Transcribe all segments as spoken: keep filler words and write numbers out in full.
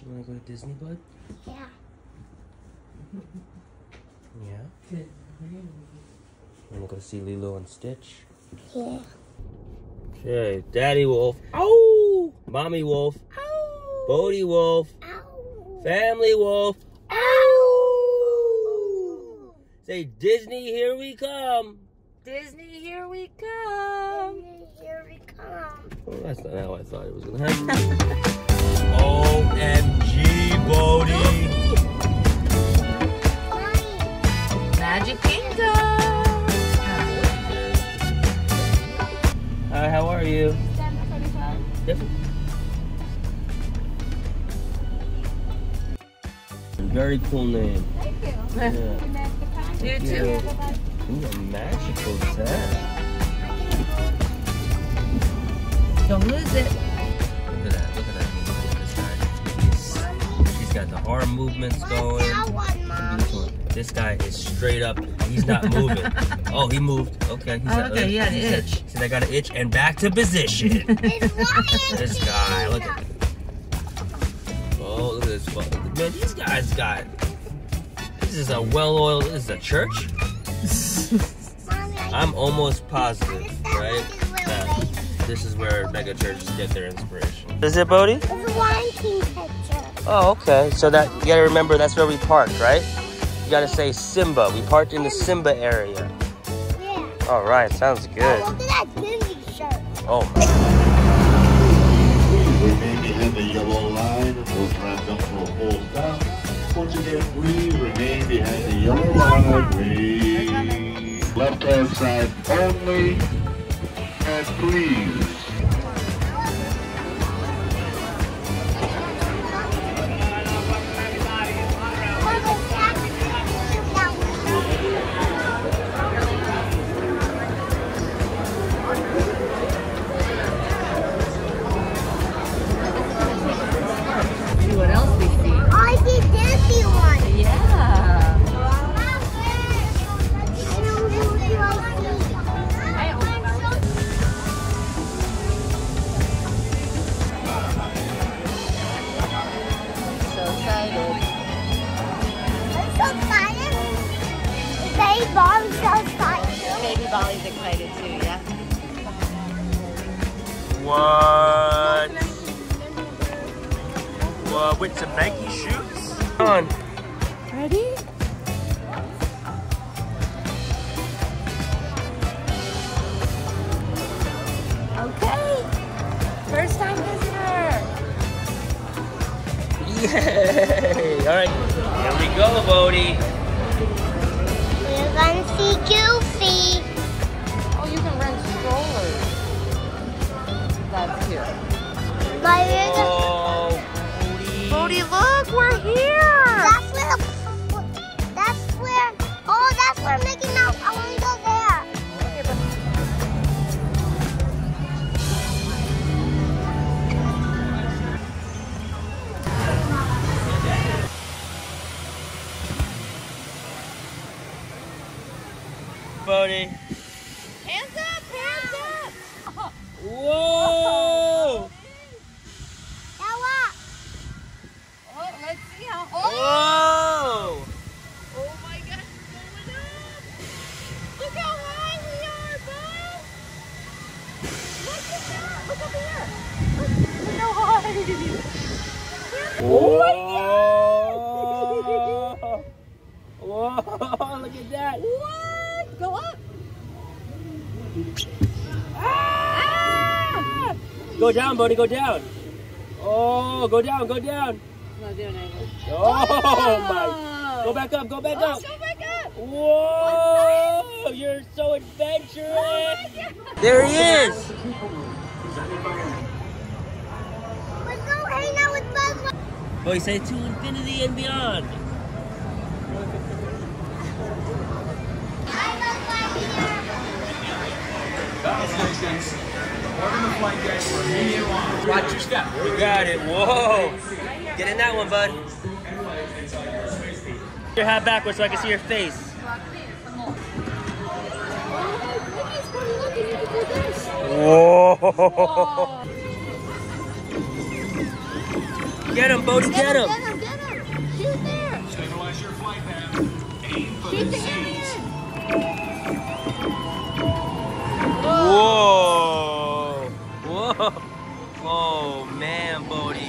You wanna go to Disney, bud? Yeah. Yeah? You wanna go see Lilo and Stitch? Yeah. Okay, Daddy Wolf. Ow! Mommy Wolf. Ow! Bodhi Wolf. Ow! Family Wolf. Ow! Say, Disney, here we come. Disney, here we come. Disney, here we come. Well, that's not how I thought it was gonna happen. O M G, Bodhi. Magic Kingdom. Hi, how are you? Yep. Very cool name. Thank you. Yeah. You too. Ooh, a magical tag. Don't lose it. Look at that. Look at that movement. This guy. He's, he's got the arm movements going. That one, Mom. This guy is straight up. He's not moving. Oh, he moved. Okay. He's Oh, not, okay, he had an he's itch. Said I got an itch and back to position. This guy. Look at. Oh, look at this. Man, these guys got. This is a well-oiled. This is a church. I'm almost positive, right? That this is where mega churches get their inspiration. Is it, Bodhi? It's a Lion King picture. Oh, okay. So that you gotta remember that's where we parked, right? You gotta say Simba. We parked in the Simba area. Yeah. All right, sounds good. Oh, look at that Disney shirt. Oh my. Remain behind the yellow line. We'll wrap up for a full stop. Once again, please remain behind the yellow line. Please. Left hand side only. And please. What else we see? Oh, I see Disney one. Yeah. So excited. I'm so excited. Baby Bobby's so excited. Baby Bolly's excited too, yeah? What? What? With some Nike shoes? Come on. Ready? Okay. First time visitor. Yay! All right. Here we go, Bodhi. We're gonna see Goofy. Oh, you can rent strollers. That's cute. But we're gonna, Oh, Bodhi, look, we're here. that's where, that's where, oh, that's where Mickey Mouse, I wanna go there. Bodhi. Hands up, hands up. Whoa! Now what? Oh, let's see how. Oh, Whoa! oh my gosh, it's going up. Look how high we are, bud. Look at that. Look over here. Look, look how high. Oh my God. Whoa! Look at that. What? Go up. Ah! Go down, Bodhi, go down. Oh, go down, go down. Not doing anything. Oh my. Go back up, go back Oh, up. go back up. Whoa! You're so adventurous. Oh There he is. Let's go hang out with Buzz. Bodhi, say to infinity and beyond. Watch your step. You got it. Whoa. Get in that one, bud. Your hat backwards so I can see your face. Whoa. Get him, Bodhi, Get get him, him. get him, get him. Shoot there. Stabilize your flight path. Aim for Shoot the the seas. Whoa! Whoa! Oh man, Bodhi.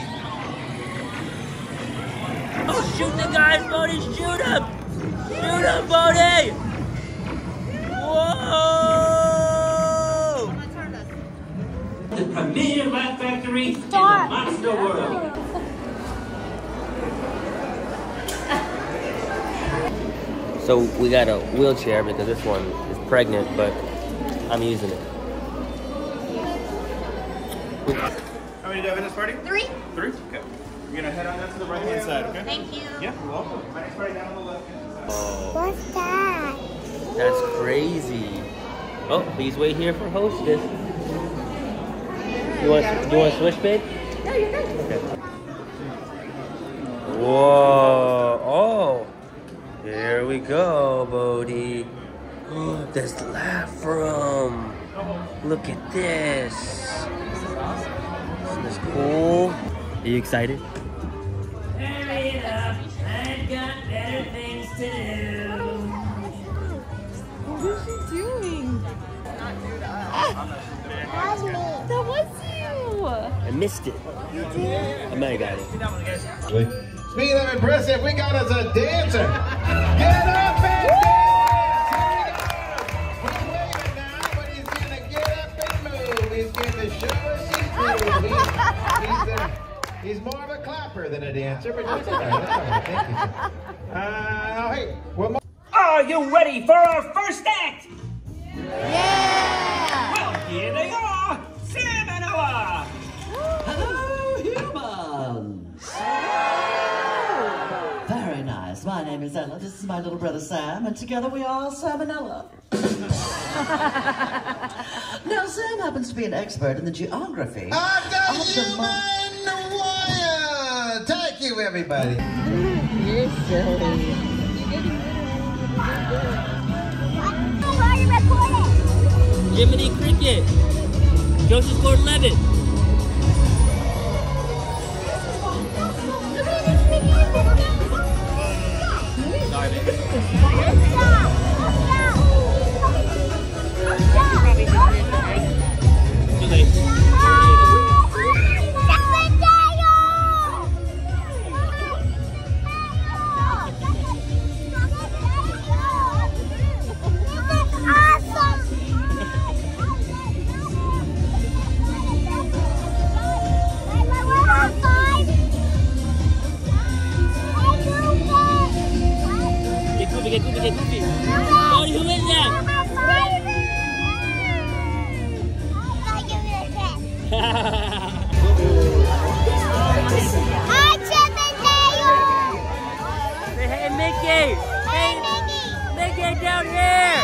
Oh, shoot the guys, Bodhi! Shoot him! Shoot him, Bodhi! Whoa! The premier rat factory in the Stop. monster world. So we got a wheelchair because this one is pregnant, but I'm using it. How many do you have in this party? Three. Three? Okay. You're gonna head on down to the right hand side, okay? Thank you. Yeah, you're welcome. My next party down on the left hand side. Oh, What's that? that's crazy. Oh, please wait here for hostess. You want you want to switch, babe? No, you're good. Okay. Whoa! Oh, here we go, Bodhi. Oh, there's the laugh room. Look at this. Isn't this cool? Are you excited? Hurry it up. I've got better things to do. What is she doing? That's me. That was you. I missed it. You did? I might have got it. Speaking of impressive, we got us a dancer. Get up and dance! He's waiting now, but he's gonna get up and move. He's gonna show us he's moving. He's, he's, uh, he's more of a clapper than a dancer, but that's all right. That's all right. Thank you, sir. Uh, now, hey, one more. Are you ready for our first act? Yeah! Well, here they are, Sam and Ella. Hello, humans! Very nice. My name is Ella. This is my little brother Sam, and together we are Sam and Ella. Now, Sam happens to be an expert in the geography. Of the of the mo- human wire! Thank you, everybody. You're silly. Are you recording? Jiminy Cricket. Joseph Gordon-Levitt. Sorry, baby. Too late. Get goofy, get goofy, get goofy. Bodhi, who is that? Say, hey, Mickey. Hey, Mickey, down here.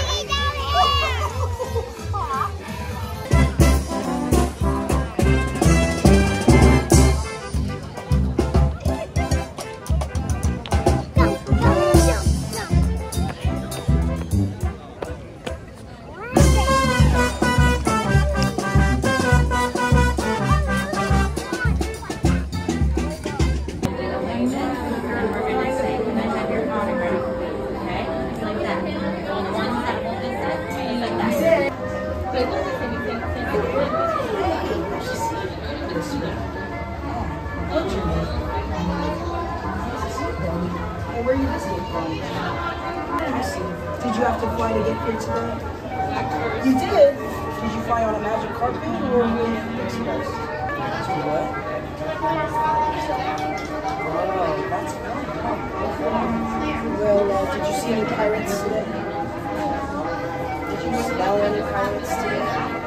Where are you visiting from? Did you have to fly to get here today? You did? Did you fly on a magic carpet or were you express? What? Oh, that's fun. Well, uh, did you see any pirates today? Did you smell any pirates today?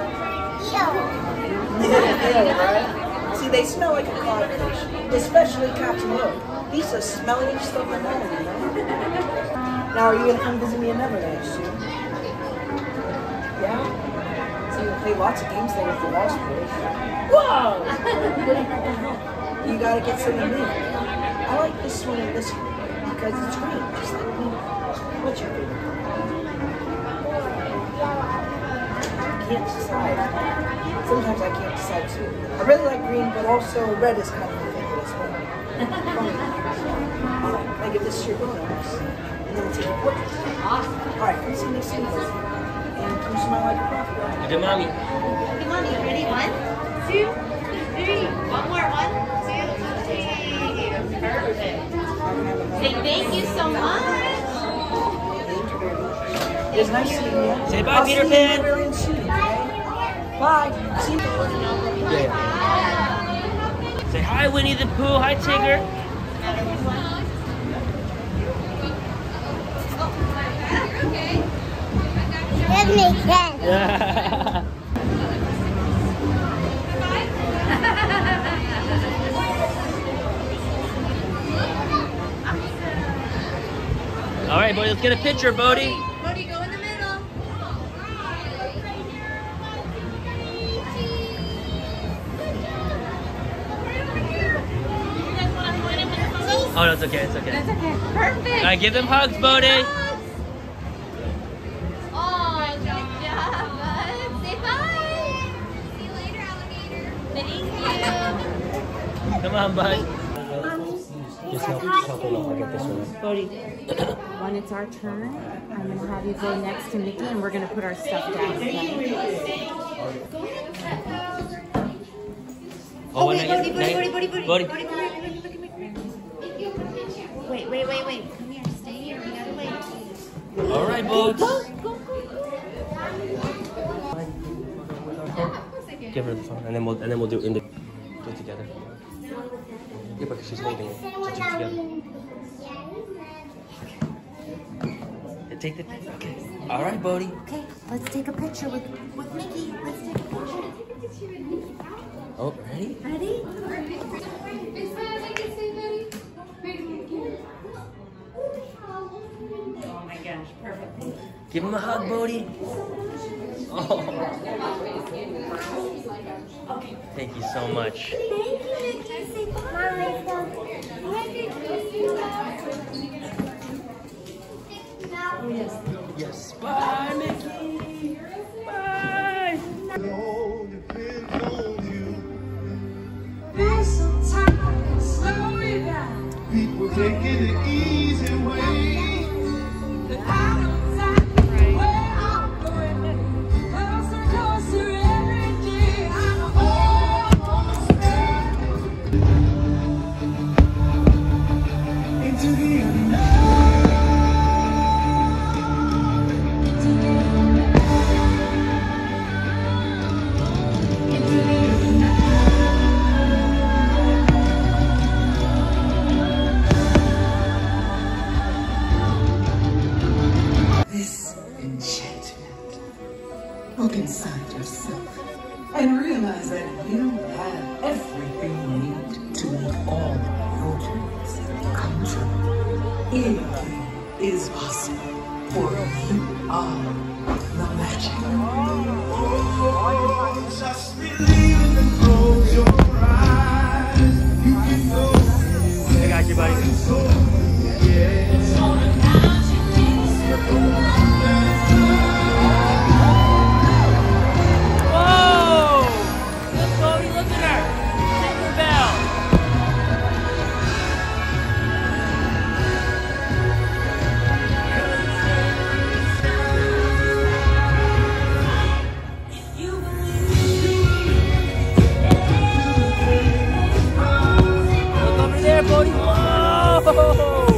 Yeah, right? See, they smell like a codfish, especially Captain Hook. He's the smelliest stuff I know, you know? Now, are you going to come visit me in Neverland soon? Yeah? So you can play lots of games there with the Lost Boys. Whoa! You got to get something new. I like this one and this one because it's green, just like me. What's your favorite? I can't decide. Sometimes I can't decide too. I really like green, but also red is kind of my favorite as well. this to your grown-ups. And then we'll take a portrait. Awesome. All right, come see me soon. And come smile like a prophet. Look at mommy. Come on, you ready? One, two, three. One more. One, two, three. Perfect. Say thank you so much. It was nice seeing you. Say bye, I'll Peter see Pan. you very soon, okay? Bye. See you. Yeah. Say hi, Winnie the Pooh. Hi, Tigger. That makes sense. Yeah. All right, Bodhi, let's get a picture, Bodhi. Bodhi, go in the middle. Oh, that's okay. It's okay. That's okay. Perfect. All right, give them hugs, Bodhi. Oh, good job, bud. Say bye. See you later, alligator. Thank you. Come on, bud. Just help, help her out. I'll get this one. Bodhi, when it's our turn, I'm going to have you go next to Mickey and we're going to put our stuff down, okay? Oh, Okay, now Bodhi, you- Bodhi, now you- Bodhi, Bodhi, Bodhi. Bodhi, come here, come here, come here. Wait, wait, wait, wait. Come here, stay here. We gotta wait. All right, Bodhi. Go, go, go, go. Give her the phone, and then we'll and then we'll do it in the do it together. Yeah, because she's holding it. So do it together. And take the picture. Okay. All right, Bodhi. Okay, let's take a picture with, with Mickey. Let's take a picture. Oh, ready? Ready? Oh my gosh, perfect. Give him a hug, Bodhi. Oh. Okay. Thank you so much. Thank you, Mickey. Say bye. Oh, yes. Yes. Bye, Mickey. Bye. People taking the easy way. Look inside yourself and realize that you have everything you need to make all your dreams come true. Anything is possible, for you are the magic. Oh, just believe and close your eyes. You can go anywhere. I got you, buddy. Bodhi, whoa!